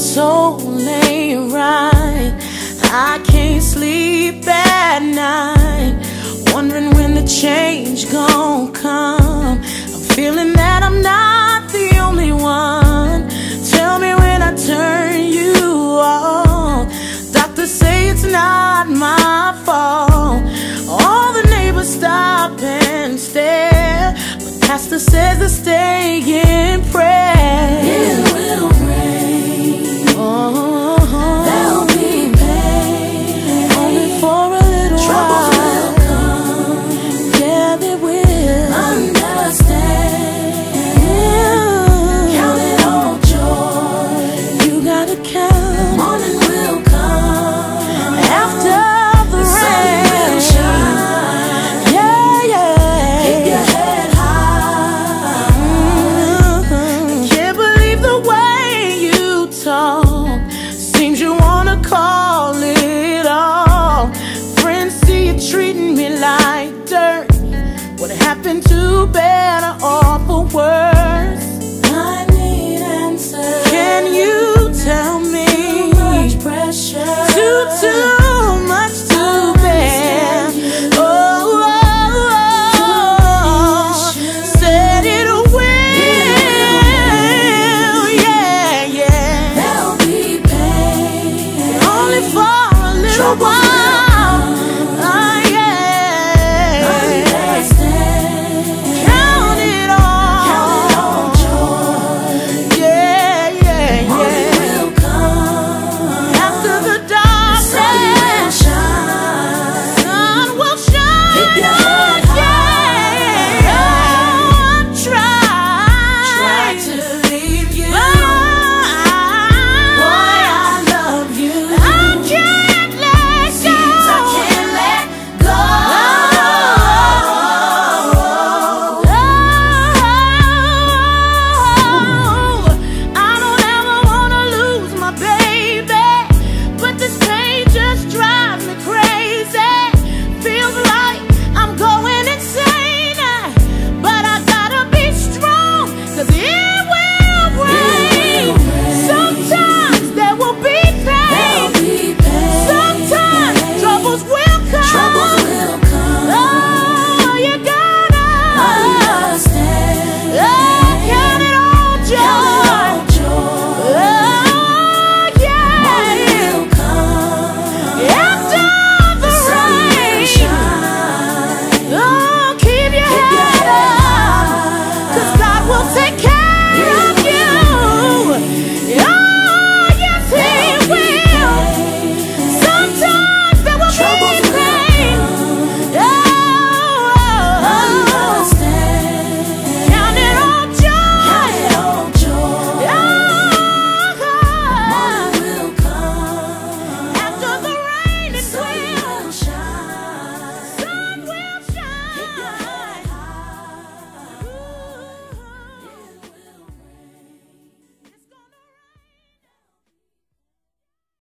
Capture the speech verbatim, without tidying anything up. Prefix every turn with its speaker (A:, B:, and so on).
A: soul ain't right. I can't sleep at night, wondering when the change gon' come. I'm feeling that I'm not the only one. Tell me when I turn you off. Doctors say it's not my fault. All the neighbors stop and stare, but pastor says to stay in prayer. It will rain, oh, there'll be pain, only for a little Troubles while. Will come, yeah they will. Understand, yeah. Count it all joy. You gotta count. Morning will come after the, the rain will shine. Yeah, yeah. Keep your head high. Mm-hmm. I can't believe the way you talk. Seems you wanna call it off. Friends see you treating me like dirt. What happened to better or for worse? I need answers. Can you tell me? Too much pressure. Too, too much to bear. Oh, oh, oh. Said it will. Yeah, yeah. There'll be pain, only for a little while.